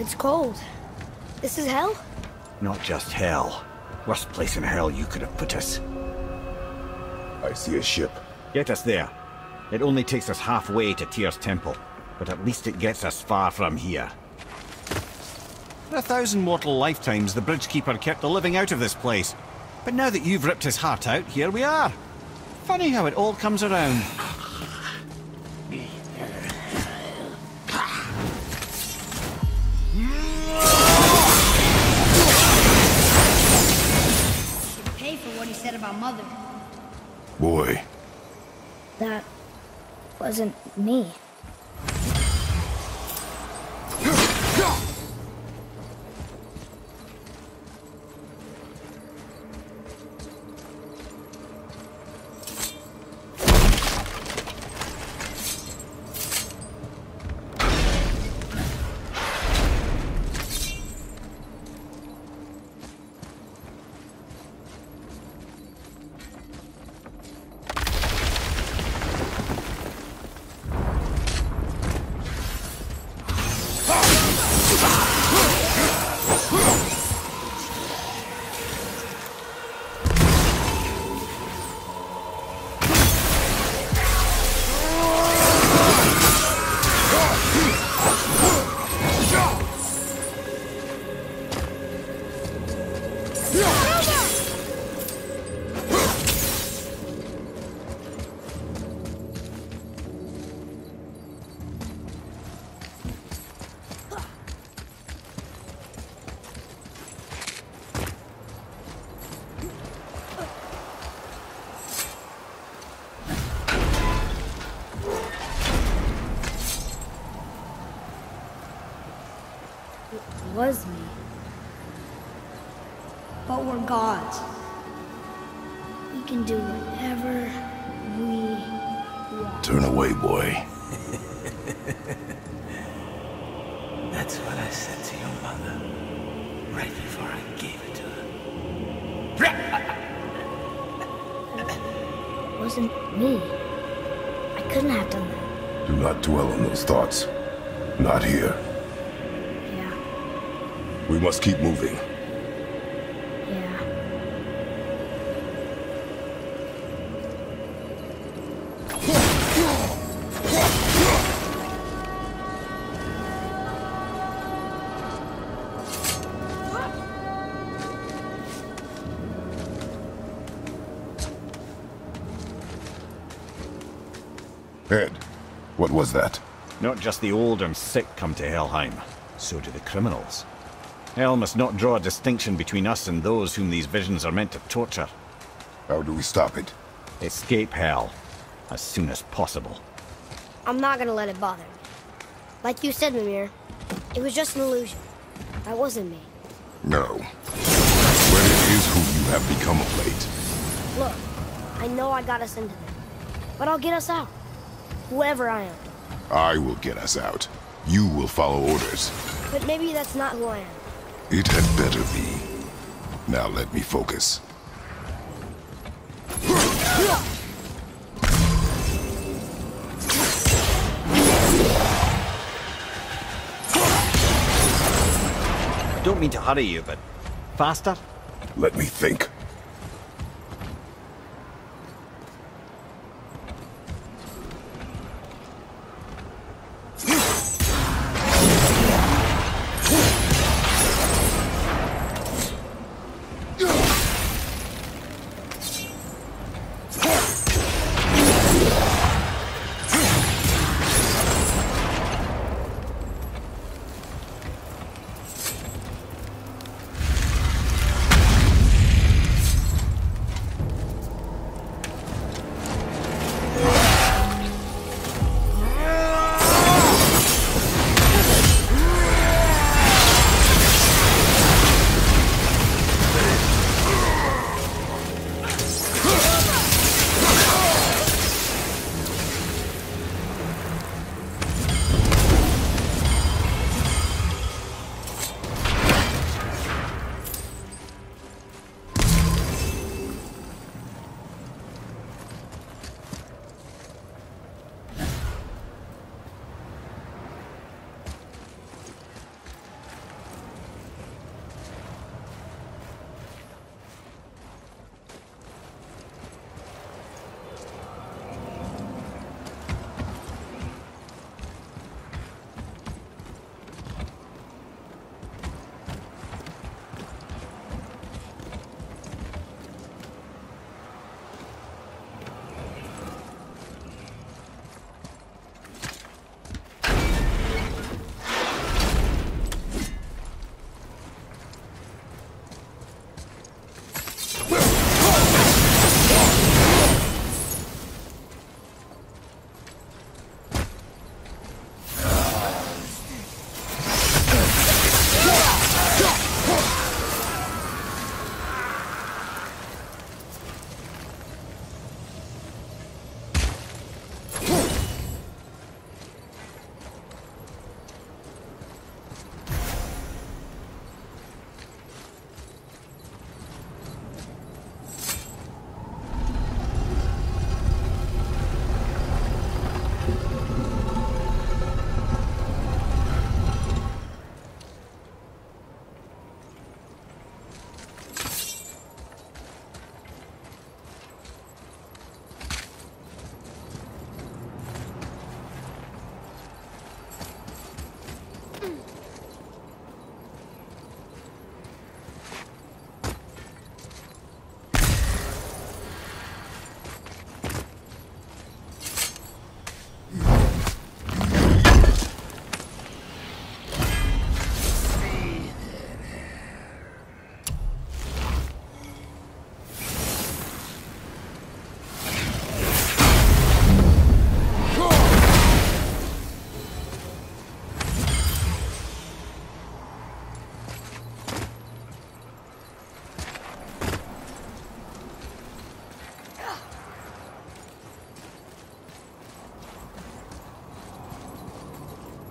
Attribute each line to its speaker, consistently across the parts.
Speaker 1: it's cold. This is hell?
Speaker 2: Not just hell. Worst place in hell you could have put us.
Speaker 3: I see a ship.
Speaker 2: Get us there. It only takes us halfway to Tyr's temple, but at least it gets us far from here. For 1,000 mortal lifetimes, the Bridgekeeper kept the living out of this place. But now that you've ripped his heart out, here we are. Funny how it all comes around.
Speaker 1: Should pay for what he said about Mother.
Speaker 3: Boy.
Speaker 1: That wasn't me. Was me. But we're gods. We can do whatever we want.
Speaker 3: Turn away, boy.
Speaker 4: That's what I said to your mother, right before I gave it to her.
Speaker 1: It wasn't me. I couldn't have done that.
Speaker 3: Do not dwell on those thoughts. Not here.
Speaker 1: Yeah.
Speaker 3: We must keep moving.
Speaker 1: Yeah.
Speaker 3: Ed, what was that?
Speaker 2: Not just the old and sick come to Helheim, so do the criminals. Hell must not draw a distinction between us and those whom these visions are meant to torture.
Speaker 3: How do we stop it?
Speaker 2: Escape Hell, as soon as possible.
Speaker 1: I'm not gonna let it bother me. Like you said, Mimir, it was just an illusion. That wasn't me.
Speaker 3: No. But it is who you have become of late.
Speaker 1: Look, I know I got us into them, but I'll get us out. Whoever I am.
Speaker 3: I will get us out. You will follow orders.
Speaker 1: But maybe that's not who I am.
Speaker 3: It had better be. Now let me focus.
Speaker 2: I don't mean to hurry you, but faster?
Speaker 3: Let me think.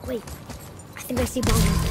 Speaker 1: Wait, I think I see Baldur.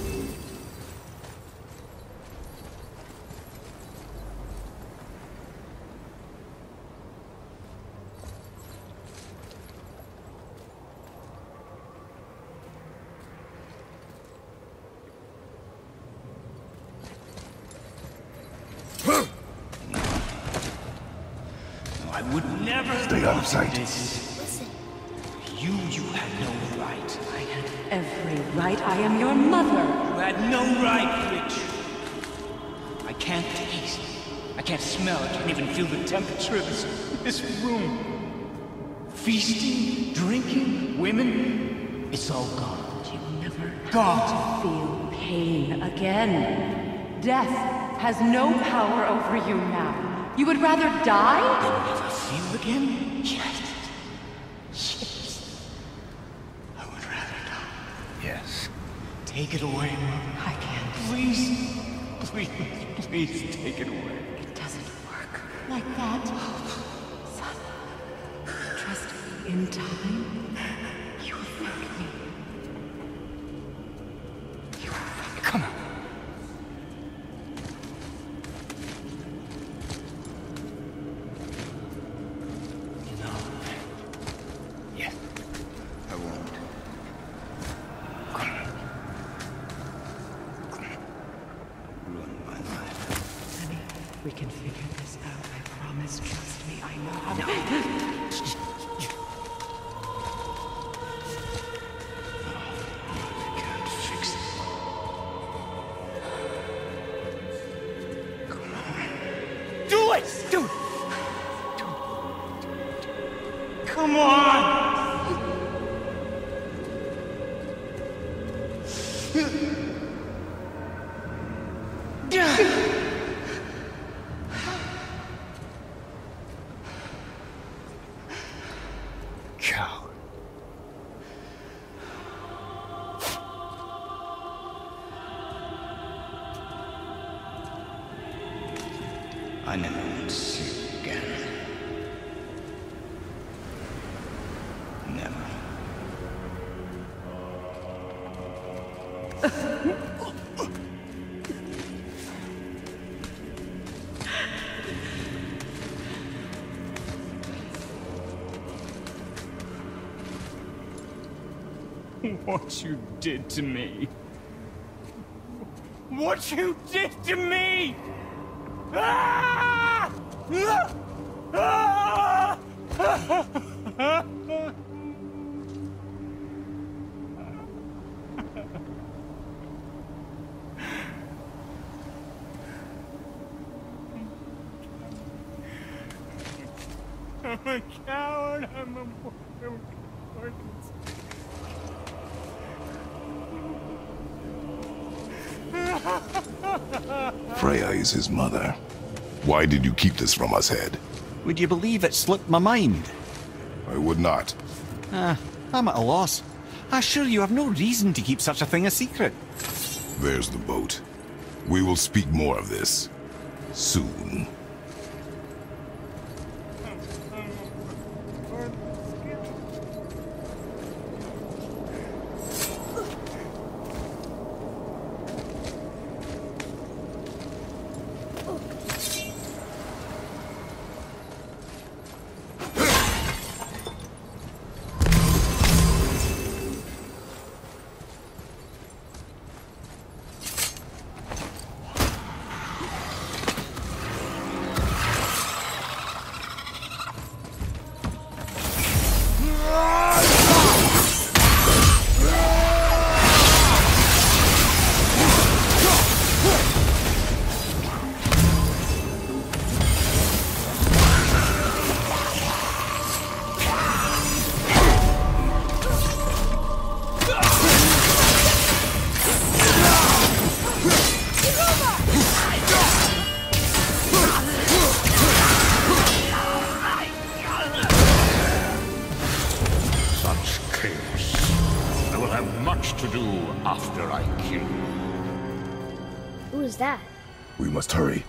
Speaker 4: I would never
Speaker 3: Stay out of sight.
Speaker 1: Listen.
Speaker 4: You had no right.
Speaker 5: I had every right. I am your mother.
Speaker 4: You had no right, Rich. I can't taste. I can't smell. I can't even feel the temperature of this room. Feasting, drinking, women. It's all gone.
Speaker 5: You never
Speaker 4: Gone.
Speaker 5: feel pain again. Death has no power over you now. You would rather die?
Speaker 4: And never feel again? Yes. Yes. I would rather die. Yes. Take it away, Mom.
Speaker 5: I can't.
Speaker 4: Please. Please take it away.
Speaker 5: It doesn't work like that. Son, trust me. In time, you will thank me. You will thank me.
Speaker 4: Come on. Yes. I won't. Come on. Ruin my life.
Speaker 5: Honey, we can figure this out. I promise. Trust me. I know how to.
Speaker 4: I can't fix it. Come on. Do it! Do it! Come on! Coward. I never want to see you again. Never. What you did to me. What you did to me! Ah! Ah! Ah! I'm a coward. I'm a
Speaker 3: Freya is his mother. Why did you keep this from us, Head?
Speaker 2: Would you believe it slipped my mind?
Speaker 3: I would not.
Speaker 2: I'm at a loss. I assure you have no reason to keep such a thing a secret.
Speaker 3: There's the boat. We will speak more of this soon.
Speaker 6: To do after I kill you.
Speaker 1: Who is that?
Speaker 3: We must hurry.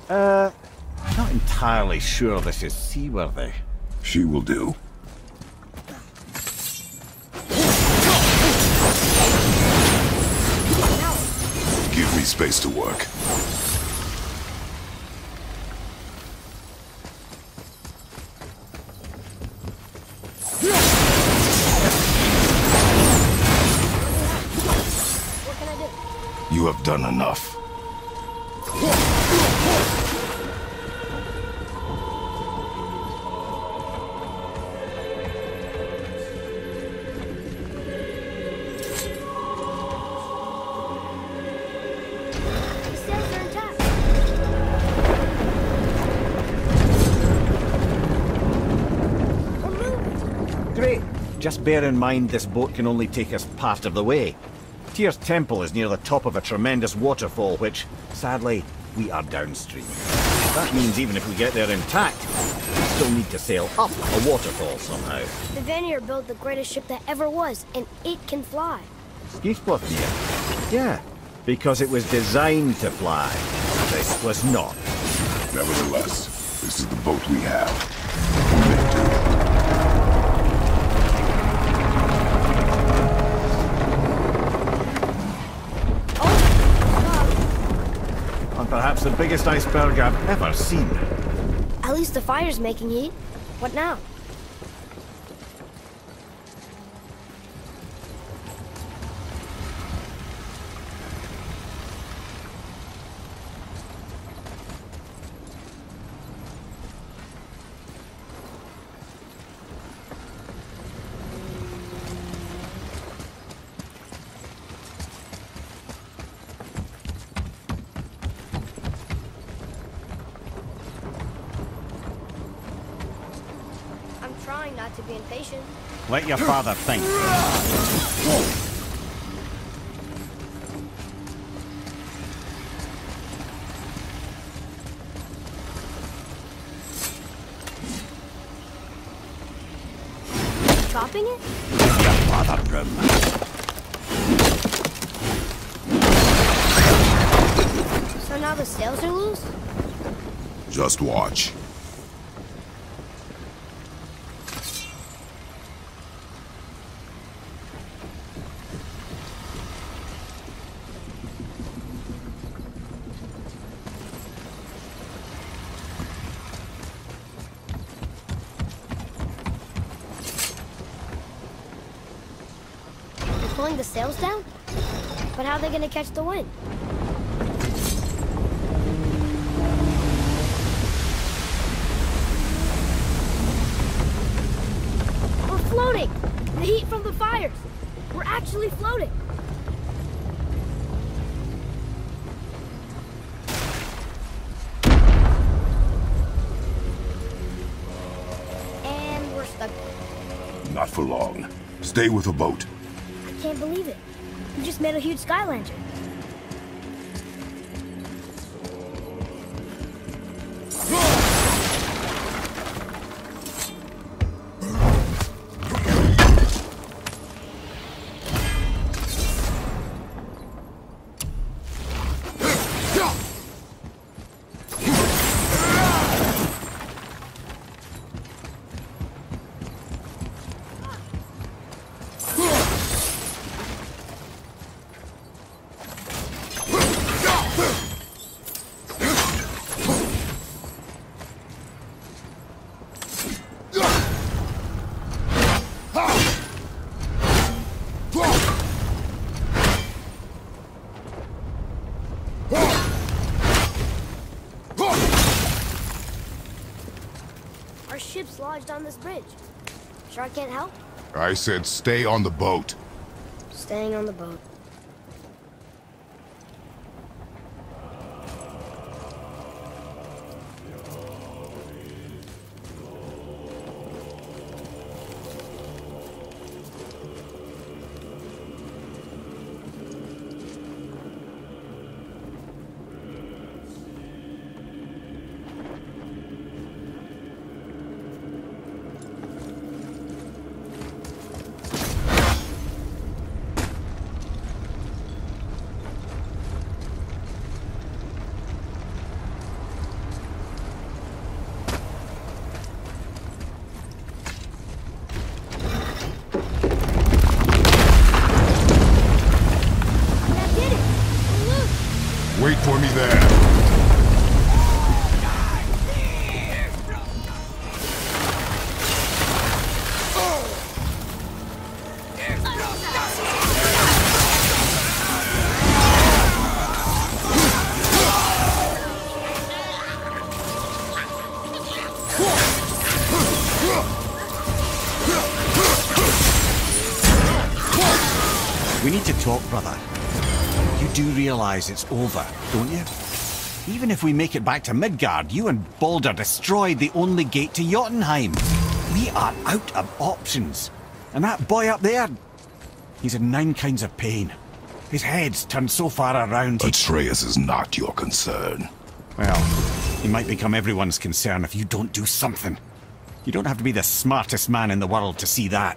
Speaker 2: Not entirely sure this is seaworthy.
Speaker 3: She will do. Give me space to work.
Speaker 1: What can I do?
Speaker 3: You have done enough.
Speaker 1: The sails are intact. We're moving.
Speaker 2: Great. Just bear in mind this boat can only take us part of the way. Tyr's temple is near the top of a tremendous waterfall which, sadly, we are downstream. That means even if we get there intact, we still need to sail up a waterfall somehow.
Speaker 1: The Vanir built the greatest ship that ever was, and it can fly.
Speaker 2: Skiflotnir? Yeah, because it was designed to fly. This was not.
Speaker 3: Nevertheless, this is the boat we have. Commit to.
Speaker 2: And perhaps the biggest iceberg I've ever seen.
Speaker 1: At least the fire's making heat. What now? I'm trying not to be impatient.
Speaker 2: Let your father think.
Speaker 1: Chopping it?
Speaker 2: Your father room.
Speaker 1: So now the sails are loose?
Speaker 3: Just watch.
Speaker 1: They're pulling the sails down? But how are they gonna catch the wind? We're floating! The heat from the fires! We're actually floating! And we're stuck.
Speaker 3: Not for long. Stay with the boat.
Speaker 1: I can't believe it. You just made a huge sky lantern. Our ship's lodged on this bridge. Sure I can't help?
Speaker 3: I said stay on the boat.
Speaker 1: Staying on the boat.
Speaker 2: We need to talk, brother. You do realize it's over, don't you? Even if we make it back to Midgard, you and Baldur destroyed the only gate to Jotunheim. We are out of options. And that boy up there, he's in 9 kinds of pain. His head's turned so far around.
Speaker 3: Atreus is not your concern.
Speaker 2: Well, he might become everyone's concern if you don't do something. You don't have to be the smartest man in the world to see that.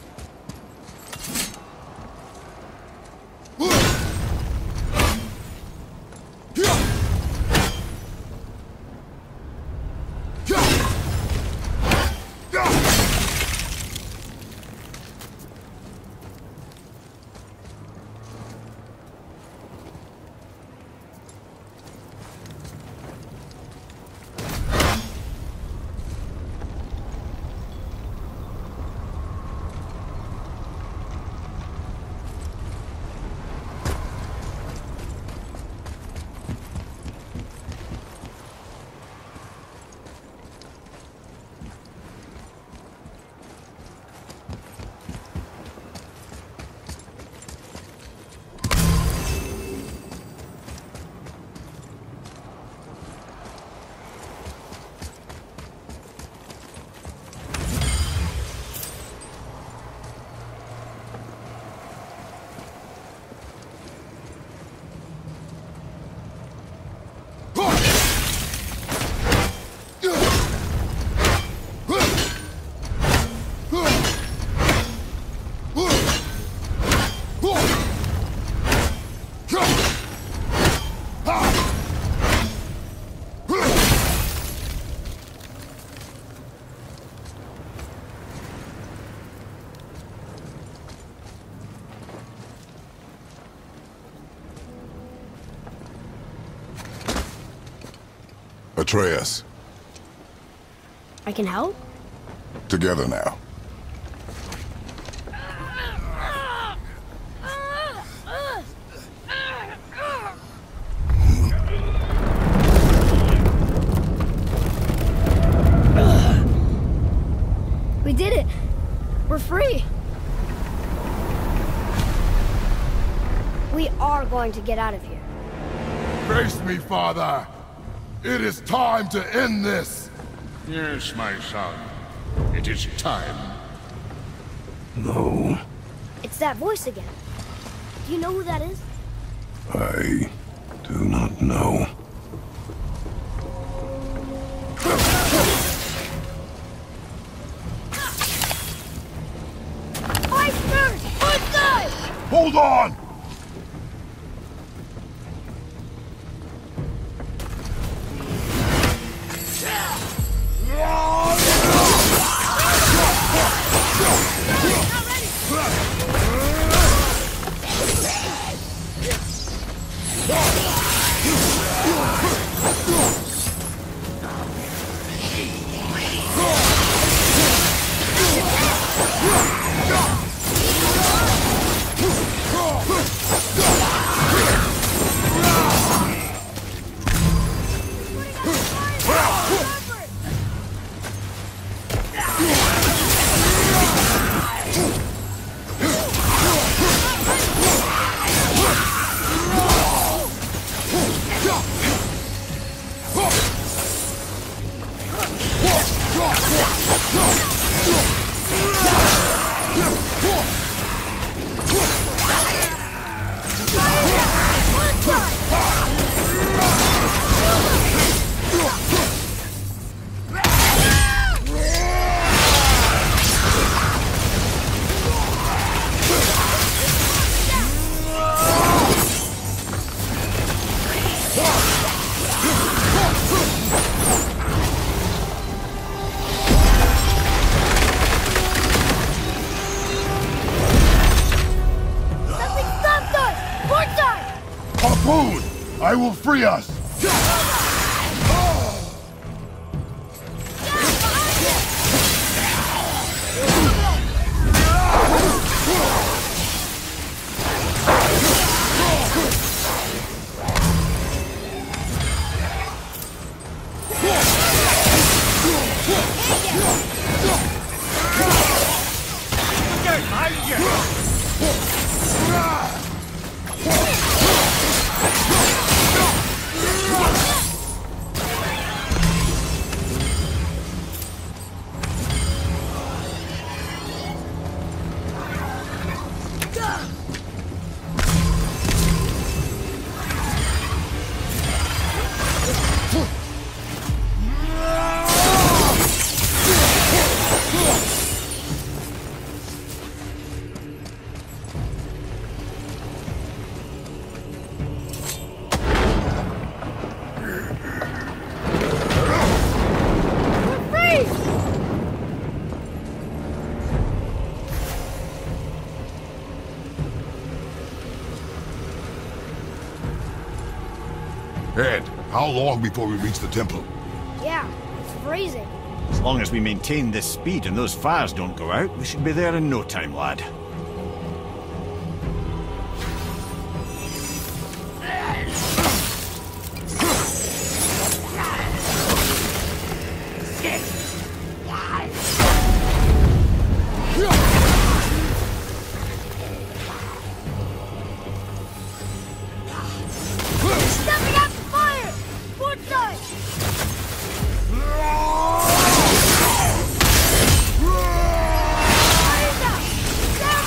Speaker 3: Atreus.
Speaker 1: I can help?
Speaker 3: Together now.
Speaker 1: We did it! We're free! We are going to get out of here.
Speaker 7: Face me, father! It is time to end this!
Speaker 6: Yes, my son. It is time.
Speaker 3: No,
Speaker 1: It's that voice again. Do you know who that is?
Speaker 3: I do not know.
Speaker 1: Iceberg! One guy!
Speaker 7: Hold on! Harpoon! I will free us! Ed, how long before we reach the temple?
Speaker 1: Yeah, it's freezing.
Speaker 2: As long as we maintain this speed and those fires don't go out, we should be there in no time, lad.
Speaker 1: Stepping out the fire! Port side! Fire's out! Down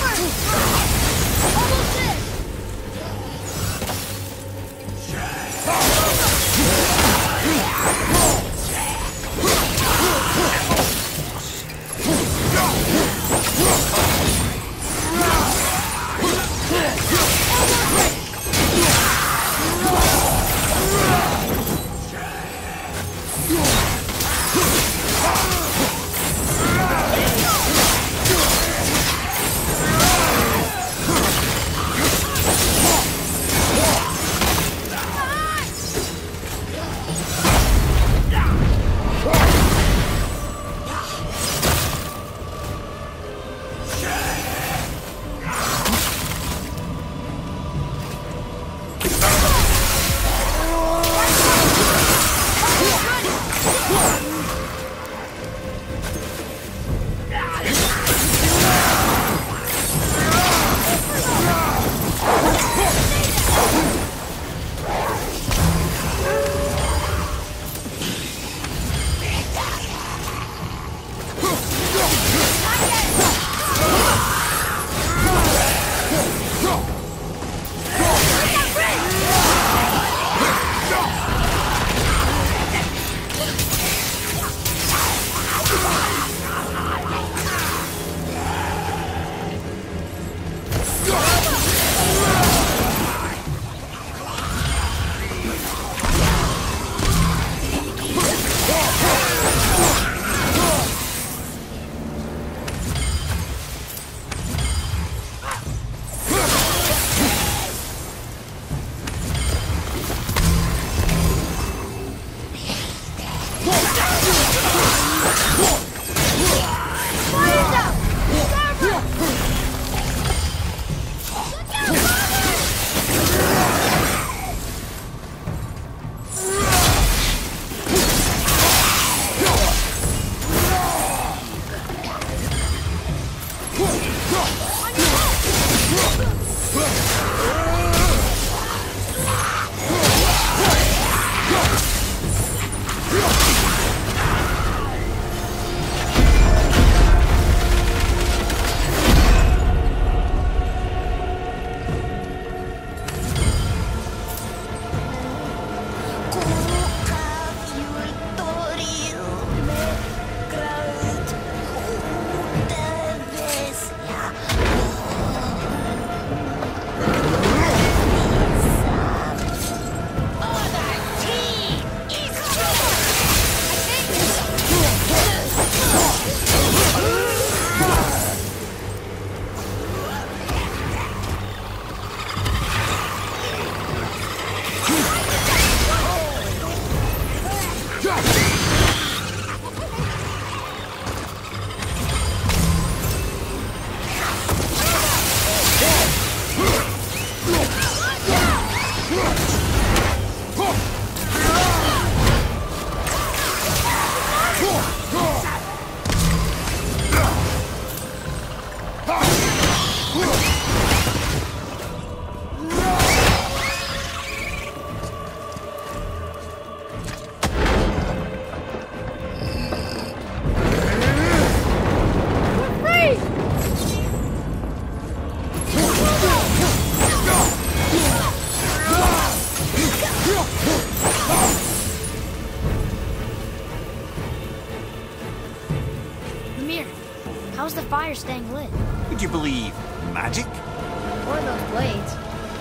Speaker 1: How's the fire staying lit?
Speaker 2: Would you believe magic?
Speaker 1: Or those blades.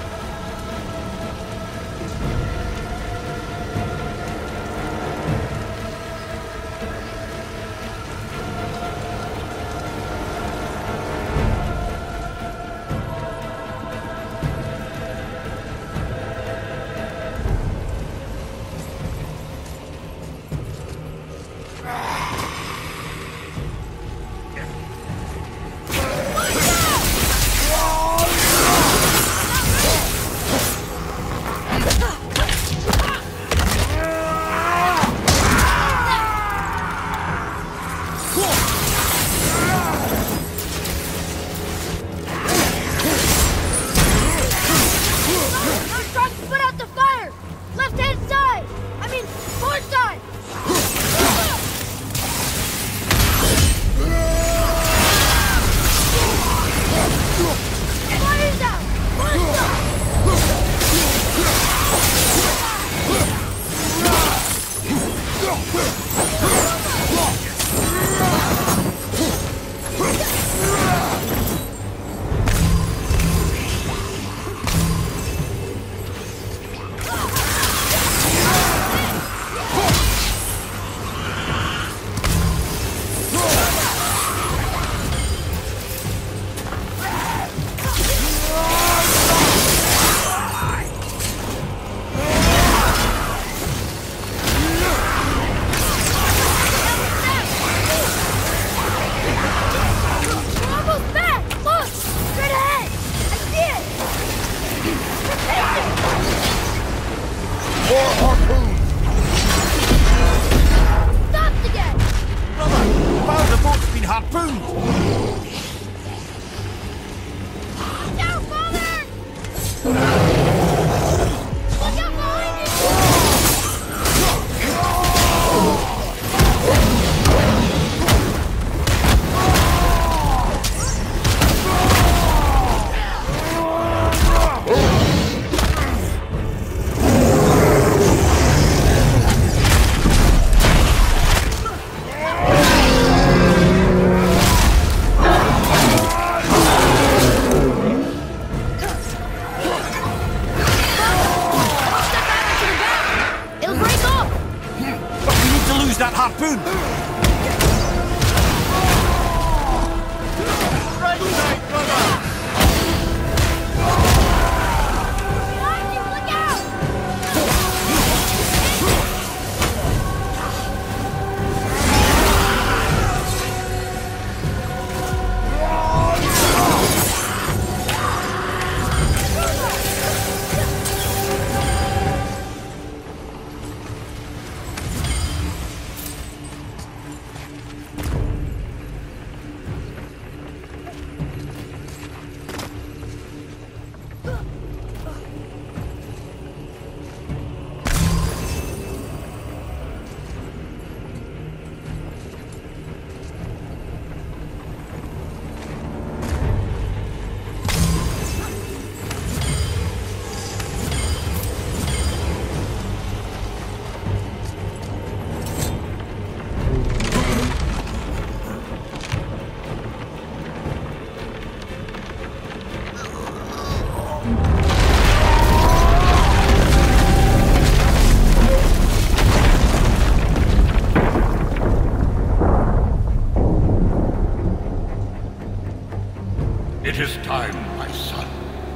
Speaker 6: It is time, my son.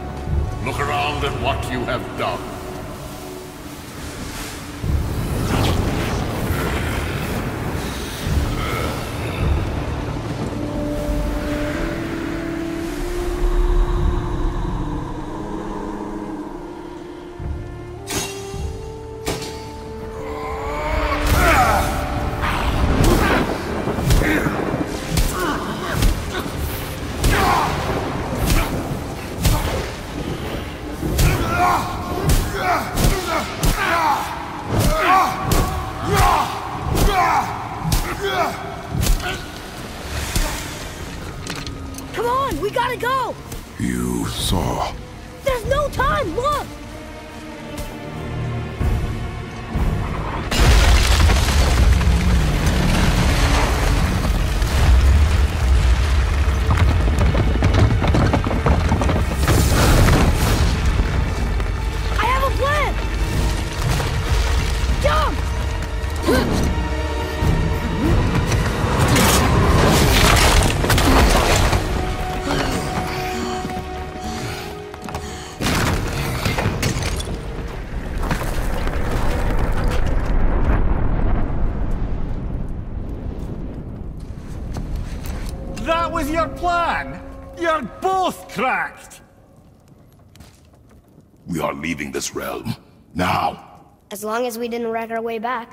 Speaker 6: Look around at what you have done.
Speaker 1: Come on, we gotta go!
Speaker 3: You saw.
Speaker 1: There's no time, look!
Speaker 2: plan? You're both cracked!
Speaker 3: We are leaving this realm. Now!
Speaker 1: As long as we didn't wreck our way back.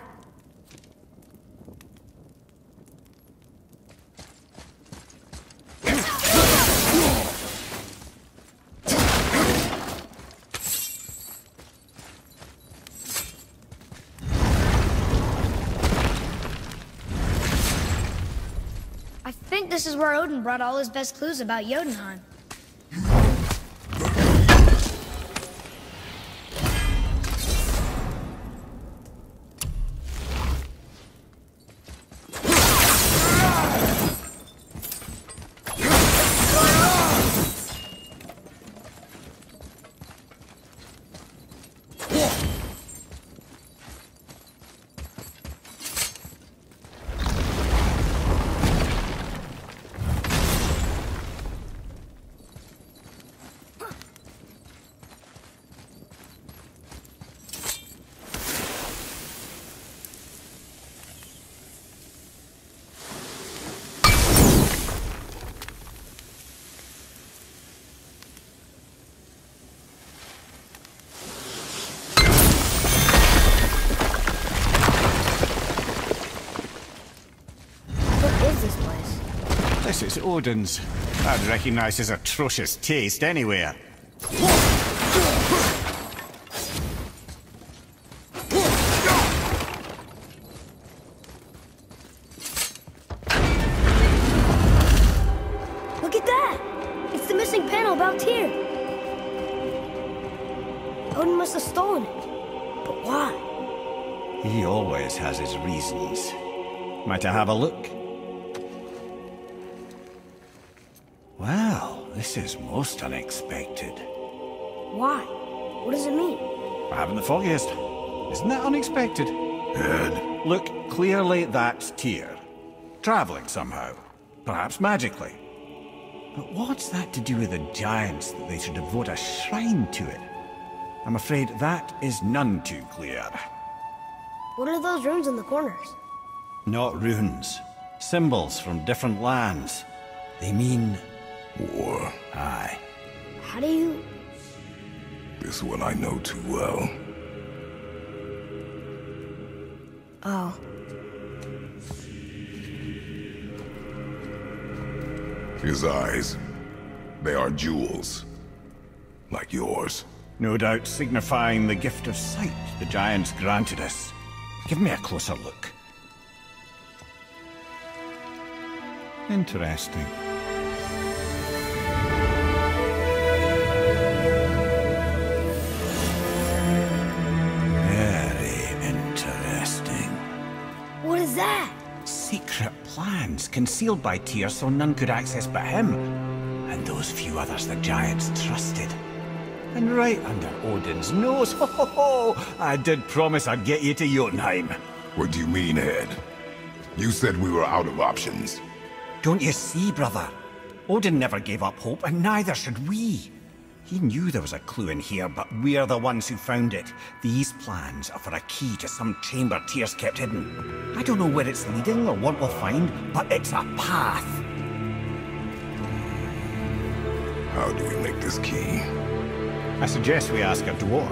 Speaker 1: I think this is where Odin brought all his best clues about Jotunheim.
Speaker 2: This is Odin's. I'd recognize his atrocious taste anywhere.
Speaker 1: Look at that! It's the missing panel about Tyr. Odin must have stolen it. But why?
Speaker 2: He always has his reasons. Might I have a look? Well, this is most unexpected.
Speaker 1: Why? What does it mean?
Speaker 2: I haven't the foggiest. Isn't that unexpected?
Speaker 3: Ed,
Speaker 2: Look, clearly that's Tyr. Traveling somehow. Perhaps magically. But what's that to do with the giants that they should devote a shrine to it? I'm afraid that is none too clear.
Speaker 1: What are those runes in the corners?
Speaker 2: Not runes. Symbols from different lands. They mean...
Speaker 3: war.
Speaker 2: Aye.
Speaker 1: How do you...
Speaker 3: This one I know too well.
Speaker 1: Oh.
Speaker 3: His eyes. They are jewels. Like yours.
Speaker 2: No doubt signifying the gift of sight the giants granted us. Give me a closer look. Interesting. Very interesting.
Speaker 1: What is that?
Speaker 2: Secret plans concealed by Tyr so none could access but him. And those few others the giants trusted. And right under Odin's nose, ho ho ho! I did promise I'd get you to Jotunheim.
Speaker 3: What do you mean, Ed? You said we were out of options.
Speaker 2: Don't you see, brother? Odin never gave up hope, and neither should we. He knew there was a clue in here, but we're the ones who found it. These plans are for a key to some chamber Tyr's kept hidden. I don't know where it's leading or what we'll find, but it's a path.
Speaker 3: How do we make this key?
Speaker 2: I suggest we ask a dwarf.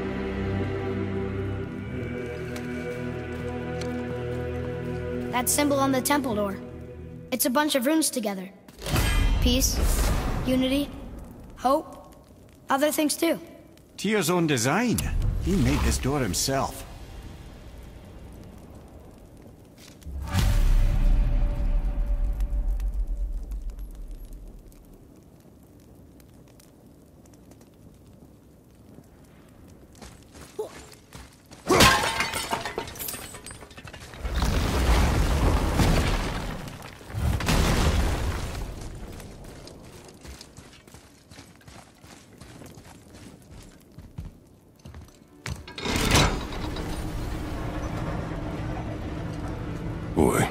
Speaker 1: That symbol on the temple door. It's a bunch of runes together. Peace, unity, hope, other things too.
Speaker 2: Tyr's own design. He made this door himself.
Speaker 3: Boy.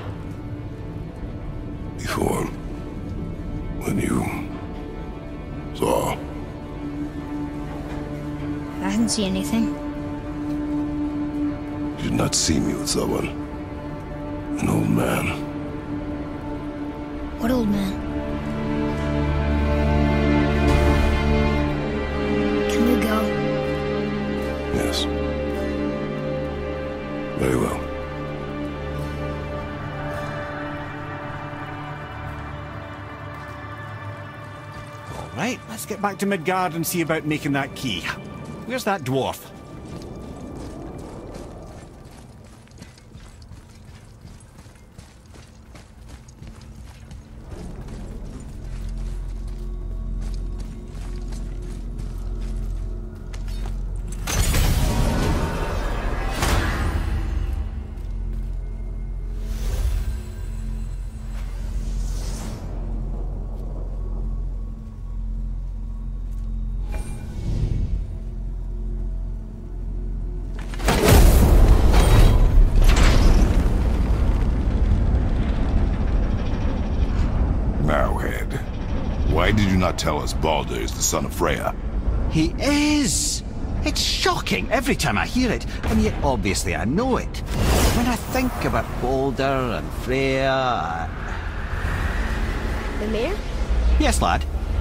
Speaker 3: Before... when you... saw...
Speaker 1: I didn't see anything.
Speaker 3: You did not see me with someone. An old man.
Speaker 1: What old man?
Speaker 2: Right, let's get back to Midgard and see about making that key. Where's that dwarf?
Speaker 3: Why did you not tell us Baldur is the son of Freya?
Speaker 2: He is! It's shocking every time I hear it, and yet obviously I know it. When I think about Baldur and Freya...
Speaker 1: The mayor?
Speaker 2: Yes, lad.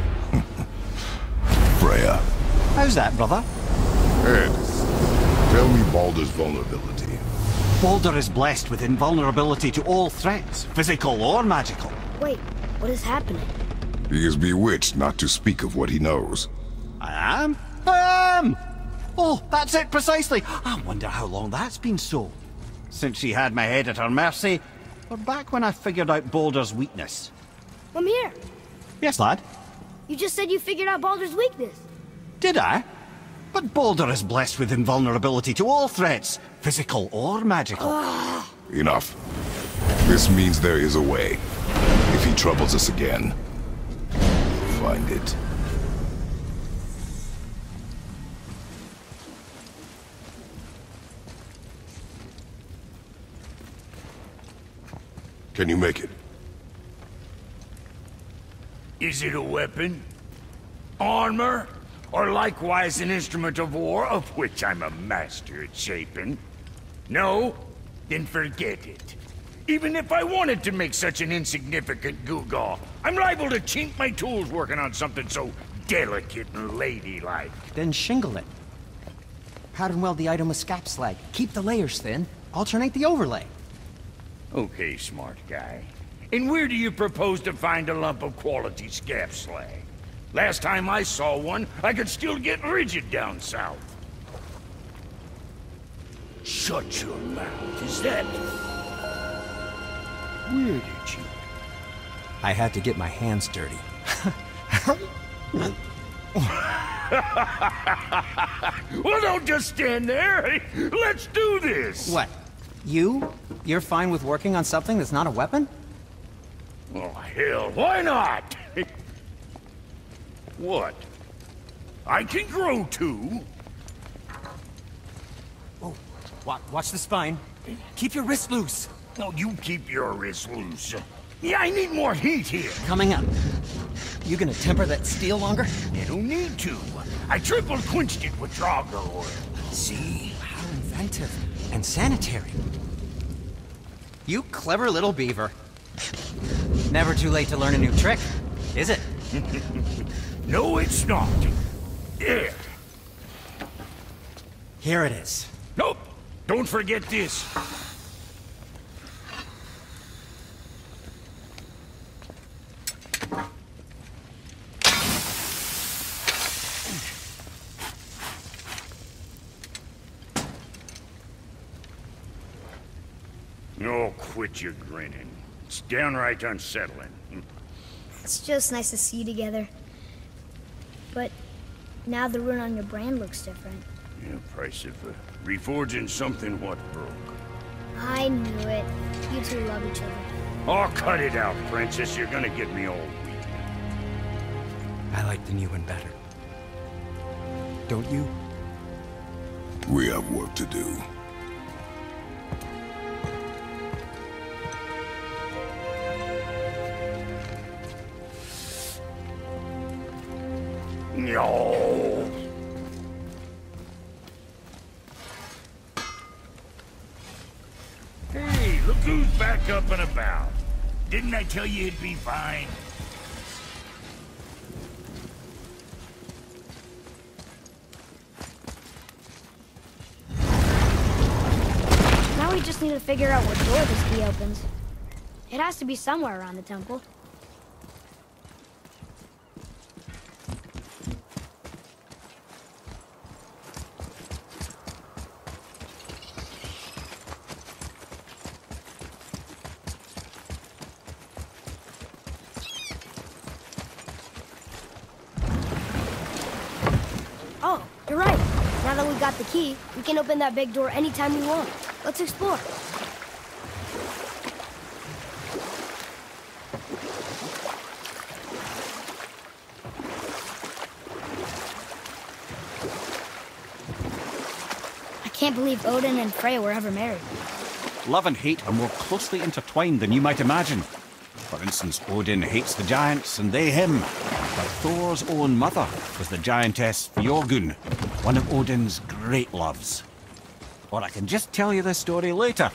Speaker 3: Freya.
Speaker 2: How's that, brother?
Speaker 3: Ed, tell me Baldur's vulnerability.
Speaker 2: Baldur is blessed with invulnerability to all threats, physical or magical.
Speaker 1: Wait, what is happening?
Speaker 3: He is bewitched not to speak of what he knows.
Speaker 2: I am? I am! Oh, that's it precisely. I wonder how long that's been so. Since she had my head at her mercy, or back when I figured out Baldur's weakness.
Speaker 1: I'm here.
Speaker 2: Yes, lad?
Speaker 1: You just said you figured out Baldur's weakness.
Speaker 2: Did I? But Baldur is blessed with invulnerability to all threats, physical or magical.
Speaker 3: Enough. This means there is a way. If he troubles us again, we'll find it. Can you make it?
Speaker 6: Is it a weapon? Armor? Or likewise an instrument of war, of which I'm a master at shaping? No? Then forget it. Even if I wanted to make such an insignificant gewgaw, I'm liable to chink my tools working on something so delicate and ladylike.
Speaker 8: Then shingle it. Pattern weld the item with scap slag. Keep the layers thin. Alternate the overlay.
Speaker 6: Okay, smart guy. And where do you propose to find a lump of quality scap slag? Last time I saw one, I could still get rigid down south. Shut your mouth, is that... Where did you...
Speaker 8: I had to get my hands dirty.
Speaker 6: Well, don't just stand there. Let's do this.
Speaker 8: What? You're fine with working on something that's not a weapon?
Speaker 6: Oh, hell, why not? What? I can grow too.
Speaker 8: Oh, watch the spine. Keep your wrist loose.
Speaker 6: No, you keep your wrist loose. Yeah, I need more heat here.
Speaker 8: Coming up. You gonna temper that steel longer?
Speaker 6: You don't need to. I triple quenched it with Drago oil.
Speaker 8: See? How inventive. And sanitary. You clever little beaver. Never too late to learn a new trick, is it?
Speaker 6: No, it's not. There.
Speaker 8: Here it is.
Speaker 6: Nope. Don't forget this. Oh, quit your grinning. It's downright unsettling.
Speaker 1: It's just nice to see you together. But now the rune on your brand looks different.
Speaker 6: Yeah, price of reforging something what broke.
Speaker 1: I knew it. You two love each other.
Speaker 6: Oh, cut it out, Princess. You're gonna get me all weak.
Speaker 8: I like the new one better. Don't you?
Speaker 3: We have work to do.
Speaker 6: No. Hey, look who's back up and about. Didn't I tell you it'd be fine?
Speaker 1: Now we just need to figure out what door this key opens. It has to be somewhere around the temple. You're right. Now that we've got the key, we can open that big door anytime we want. Let's explore. I can't believe Odin and Freya were ever married.
Speaker 2: Love and hate are more closely intertwined than you might imagine. For instance, Odin hates the giants and they him. But Thor's own mother was the giantess Fjorgun, one of Odin's great loves. Or I can just tell you this story later.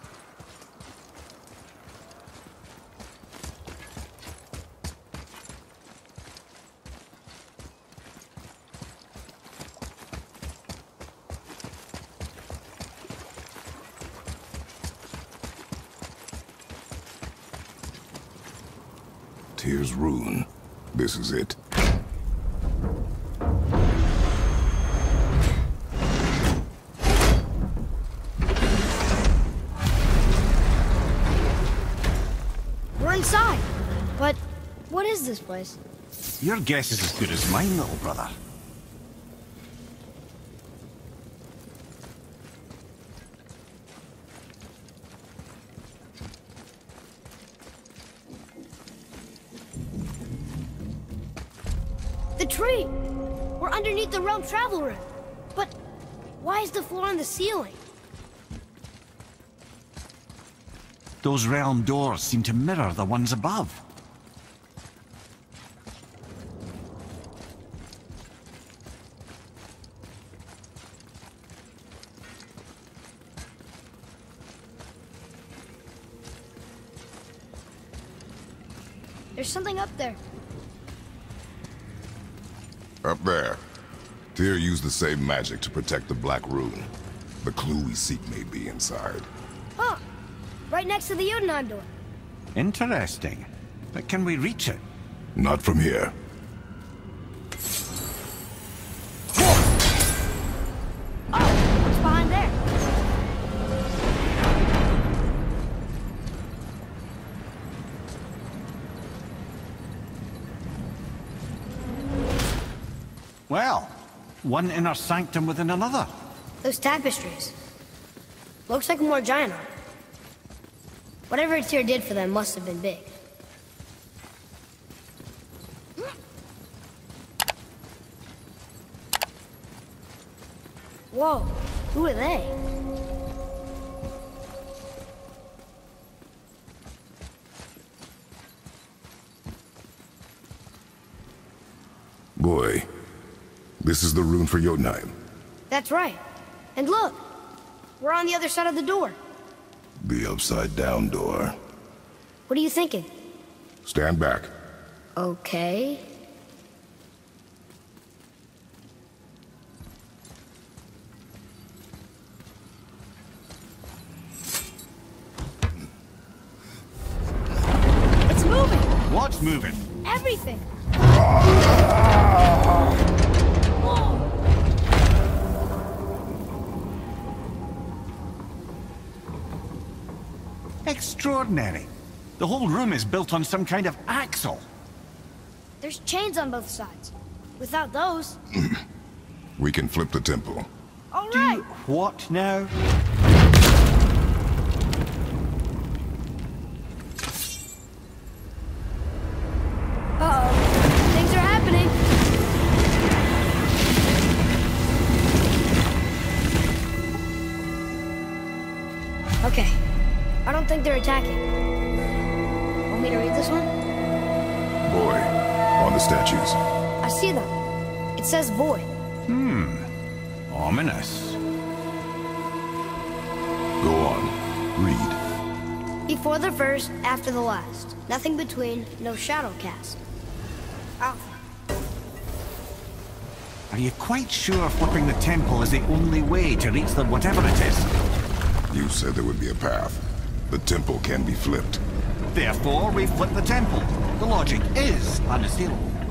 Speaker 3: Tyr's rune. This is it.
Speaker 1: We're inside. But what is this place?
Speaker 2: Your guess is as good as mine, little brother.
Speaker 1: The tree! We're underneath the realm travel room. But why is the floor on the ceiling?
Speaker 2: Those realm doors seem to mirror the ones above.
Speaker 1: There's something up there.
Speaker 3: Up there. Tyr used the same magic to protect the Black Rune. The clue we seek may be inside.
Speaker 1: Huh. Right next to the Jotunheim door.
Speaker 2: Interesting. But can we reach it?
Speaker 3: Not from here.
Speaker 1: Oh, what's behind there?
Speaker 2: Well, one inner sanctum within another.
Speaker 1: Those tapestries. Looks like more giant art. Whatever Tyr did for them must have been big. Whoa, who are they?
Speaker 3: Boy, this is the rune for Jotunheim.
Speaker 1: That's right. And look, we're on the other side of the door.
Speaker 3: The upside-down door.
Speaker 1: What are you thinking?
Speaker 3: Stand back.
Speaker 1: Okay. It's moving!
Speaker 2: What's moving?
Speaker 1: Everything!
Speaker 2: Extraordinary. The whole room is built on some kind of axle.
Speaker 1: There's chains on both sides. Without those...
Speaker 3: We can flip the temple.
Speaker 1: All right!
Speaker 2: What now?
Speaker 1: Uh-oh. Things are happening. Okay. I don't think they're attacking. Want me to read this one?
Speaker 3: Boy, on the statues.
Speaker 1: I see them. It says void.
Speaker 2: Ominous.
Speaker 3: Go on. Read.
Speaker 1: Before the first, after the last. Nothing between, no shadow cast. Alpha.
Speaker 2: Are you quite sure flipping the temple is the only way to reach the whatever it is?
Speaker 3: You said there would be a path. The temple can be flipped.
Speaker 2: Therefore, we flip the temple. The logic is unassailable.